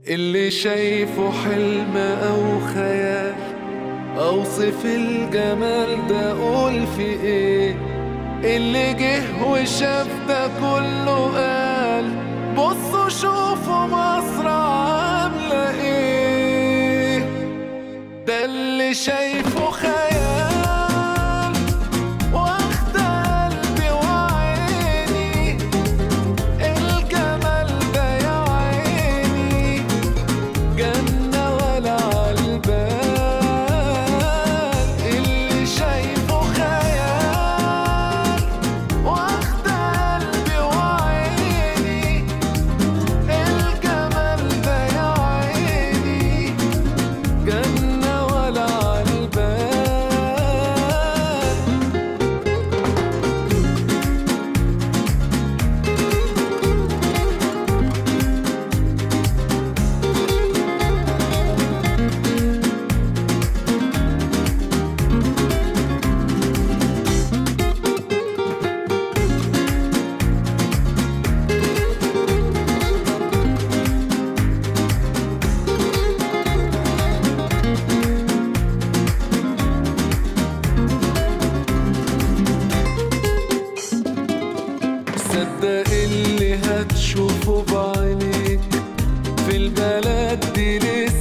اللي شايفه حلم أو خيال، أوصف الجمال ده أقول في إيه؟ اللي جه وشاف ده كله قال بصوا شوفوا مصر عاملة إيه. ده اللي شايفه خيال واخد قلبي وعيني، الجمال ده يا عيني جنة ولا عالبال. اللي شايفه خيال واخد قلبي وعيني، الجمال ده يا عيني جنة ولا عالبال. صدق اللي هتشوفه بعينيك، في البلد دي لسه